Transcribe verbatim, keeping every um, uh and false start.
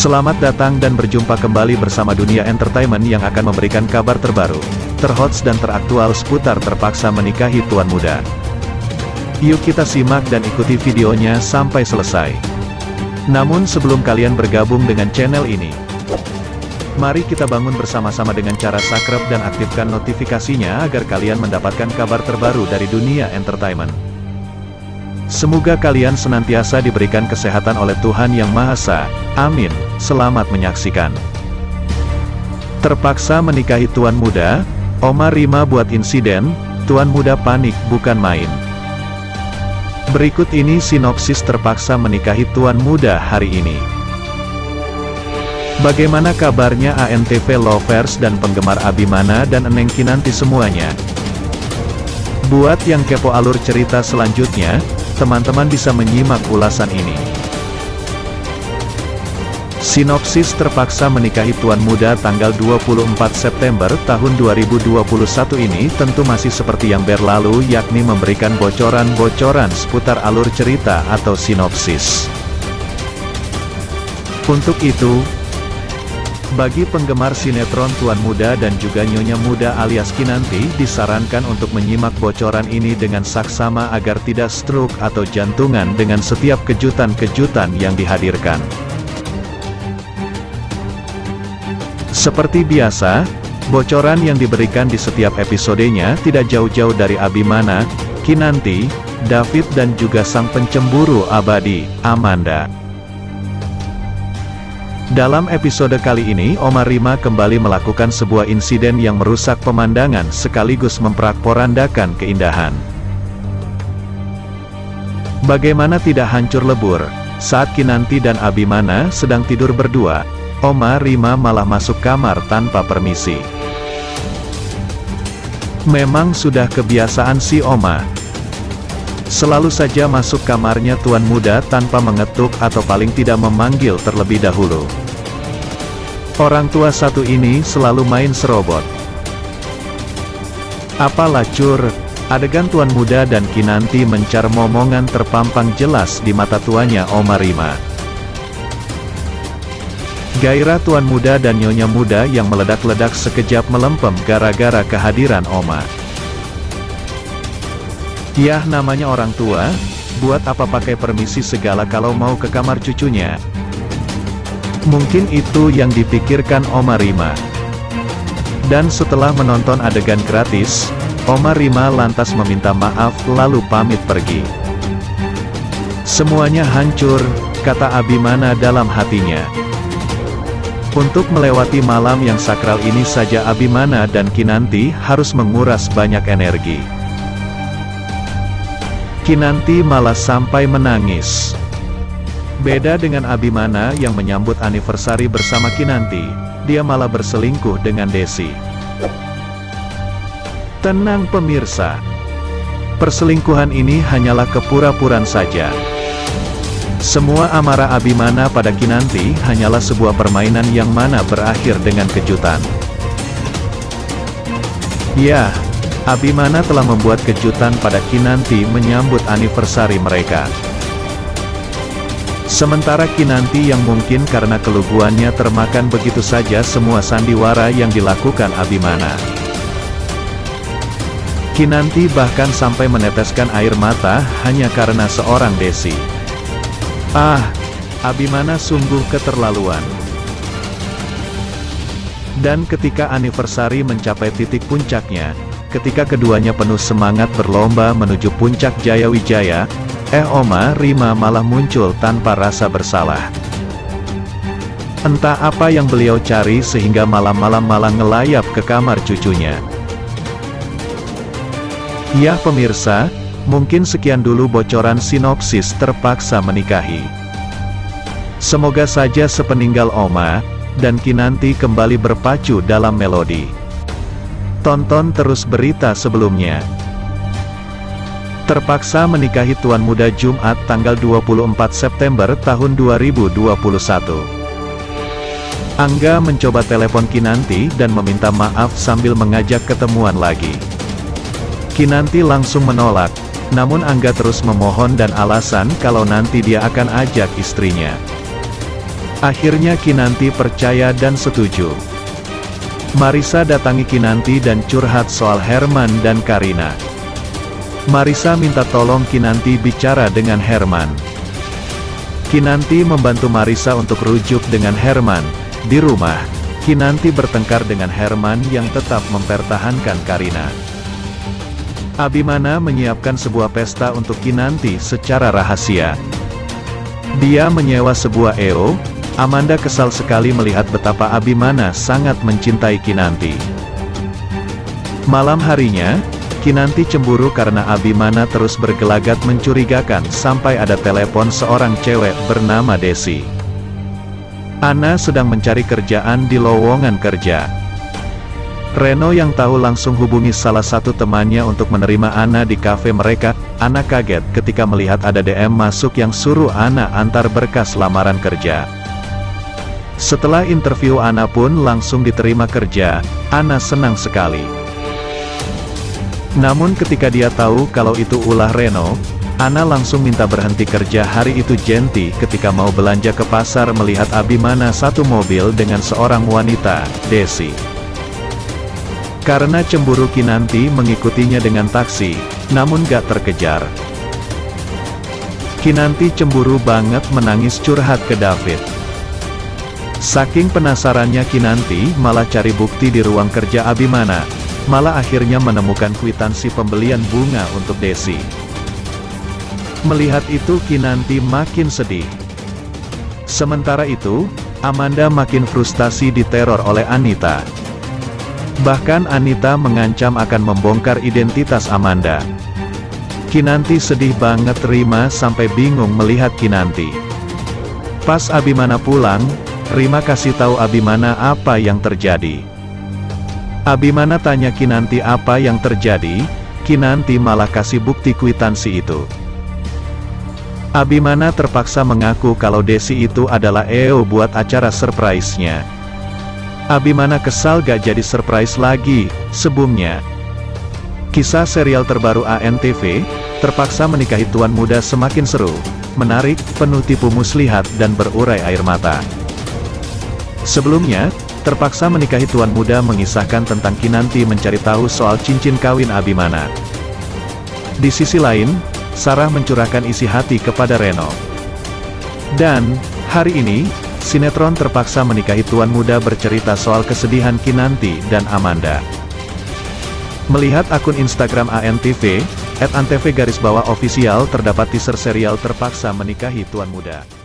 Selamat datang dan berjumpa kembali bersama Dunia Entertainment yang akan memberikan kabar terbaru, terhots dan teraktual seputar terpaksa menikahi tuan muda. Yuk kita simak dan ikuti videonya sampai selesai. Namun sebelum kalian bergabung dengan channel ini, mari kita bangun bersama-sama dengan cara subscribe dan aktifkan notifikasinya agar kalian mendapatkan kabar terbaru dari Dunia Entertainment. Semoga kalian senantiasa diberikan kesehatan oleh Tuhan Yang Maha Esa. Amin. Selamat menyaksikan. Terpaksa menikahi tuan muda, Oma Rima buat insiden, tuan muda panik bukan main. Berikut ini sinopsis terpaksa menikahi tuan muda hari ini. Bagaimana kabarnya A N T V lovers dan penggemar Abimana dan Eneng Kinanti semuanya? Buat yang kepo alur cerita selanjutnya, teman-teman bisa menyimak ulasan ini. Sinopsis terpaksa menikahi tuan muda tanggal dua puluh empat September tahun dua ribu dua puluh satu ini tentu masih seperti yang berlalu, yakni memberikan bocoran-bocoran seputar alur cerita atau sinopsis. Untuk itu, bagi penggemar sinetron Tuan Muda dan juga Nyonya Muda alias Kinanti, disarankan untuk menyimak bocoran ini dengan saksama agar tidak stroke atau jantungan dengan setiap kejutan-kejutan yang dihadirkan. Seperti biasa, bocoran yang diberikan di setiap episodenya tidak jauh-jauh dari Abimana, Kinanti, David dan juga sang pencemburu abadi, Amanda. Dalam episode kali ini, Oma Rima kembali melakukan sebuah insiden yang merusak pemandangan sekaligus memperak-porandakan keindahan. Bagaimana tidak hancur lebur, saat Kinanti dan Abimana sedang tidur berdua, Oma Rima malah masuk kamar tanpa permisi. Memang sudah kebiasaan si Oma. Selalu saja masuk kamarnya tuan muda tanpa mengetuk atau paling tidak memanggil terlebih dahulu. Orang tua satu ini selalu main serobot. Apalah cur, adegan tuan muda dan Kinanti mencar momongan terpampang jelas di mata tuanya Oma Rima. Gairah tuan muda dan nyonya muda yang meledak-ledak sekejap melempem gara-gara kehadiran Oma. Yah, namanya orang tua, buat apa pakai permisi segala kalau mau ke kamar cucunya? Mungkin itu yang dipikirkan Oma Rima. Dan setelah menonton adegan gratis, Oma Rima lantas meminta maaf lalu pamit pergi. Semuanya hancur, kata Abimana dalam hatinya. Untuk melewati malam yang sakral ini saja Abimana dan Kinanti harus menguras banyak energi. Kinanti malah sampai menangis. Beda dengan Abimana yang menyambut anniversary bersama Kinanti, dia malah berselingkuh dengan Desi. Tenang pemirsa, perselingkuhan ini hanyalah kepura-puraan saja. Semua amarah Abimana pada Kinanti hanyalah sebuah permainan yang mana berakhir dengan kejutan. Ya, Abimana telah membuat kejutan pada Kinanti menyambut anniversary mereka. Sementara Kinanti yang mungkin karena keluguannya termakan begitu saja semua sandiwara yang dilakukan Abimana. Kinanti bahkan sampai meneteskan air mata hanya karena seorang Desi. Ah, Abimana sungguh keterlaluan. Dan ketika anniversary mencapai titik puncaknya, ketika keduanya penuh semangat berlomba menuju puncak Jaya Wijaya, eh Oma Rima malah muncul tanpa rasa bersalah. Entah apa yang beliau cari sehingga malam-malam malah ngelayap ke kamar cucunya. Ya pemirsa, mungkin sekian dulu bocoran sinopsis terpaksa menikahi. Semoga saja sepeninggal Oma dan Kinanti kembali berpacu dalam melodi. Tonton terus berita sebelumnya. Terpaksa menikahi tuan muda Jumat tanggal dua puluh empat September tahun dua ribu dua puluh satu. Angga mencoba telepon Kinanti dan meminta maaf sambil mengajak ketemuan lagi. Kinanti langsung menolak, namun Angga terus memohon dan alasan kalau nanti dia akan ajak istrinya. Akhirnya Kinanti percaya dan setuju. Marissa datangi Kinanti dan curhat soal Herman dan Karina. Marissa minta tolong Kinanti bicara dengan Herman. Kinanti membantu Marissa untuk rujuk dengan Herman. Di rumah, Kinanti bertengkar dengan Herman yang tetap mempertahankan Karina. Abimana menyiapkan sebuah pesta untuk Kinanti secara rahasia. Dia menyewa sebuah E O. Amanda kesal sekali melihat betapa Abimana sangat mencintai Kinanti. Malam harinya, Kinanti cemburu karena Abimana terus bergelagat mencurigakan sampai ada telepon seorang cewek bernama Desi. Ana sedang mencari kerjaan di lowongan kerja. Reno yang tahu langsung hubungi salah satu temannya untuk menerima Ana di kafe mereka. Ana kaget ketika melihat ada D M masuk yang suruh Ana antar berkas lamaran kerja. Setelah interview Ana pun langsung diterima kerja. Ana senang sekali. Namun ketika dia tahu kalau itu ulah Reno, Ana langsung minta berhenti kerja hari itu. Genti ketika mau belanja ke pasar melihat Abimana satu mobil dengan seorang wanita, Desi. Karena cemburu Kinanti mengikutinya dengan taksi, namun gak terkejar. Kinanti cemburu banget menangis curhat ke David. Saking penasarannya Kinanti malah cari bukti di ruang kerja Abimana, malah akhirnya menemukan kwitansi pembelian bunga untuk Desi. Melihat itu Kinanti makin sedih. Sementara itu, Amanda makin frustasi diteror oleh Anita. Bahkan Anita mengancam akan membongkar identitas Amanda. Kinanti sedih banget. Rima sampai bingung melihat Kinanti. Pas Abimana pulang, Rima kasih tahu Abimana apa yang terjadi. Abimana tanya Kinanti apa yang terjadi, Kinanti malah kasih bukti kwitansi itu. Abimana terpaksa mengaku kalau Desi itu adalah E O buat acara surprise-nya. Abimana kesal gak jadi surprise lagi, sebelumnya. Kisah serial terbaru A N T V, Terpaksa Menikahi Tuan Muda semakin seru, menarik, penuh tipu muslihat dan berurai air mata. Sebelumnya, Terpaksa Menikahi Tuan Muda mengisahkan tentang Kinanti mencari tahu soal cincin kawin Abimana. Di sisi lain, Sarah mencurahkan isi hati kepada Reno. Dan, hari ini, sinetron Terpaksa Menikahi Tuan Muda bercerita soal kesedihan Kinanti dan Amanda. Melihat akun Instagram A N T V, et antv garis bawah official terdapat teaser serial Terpaksa Menikahi Tuan Muda.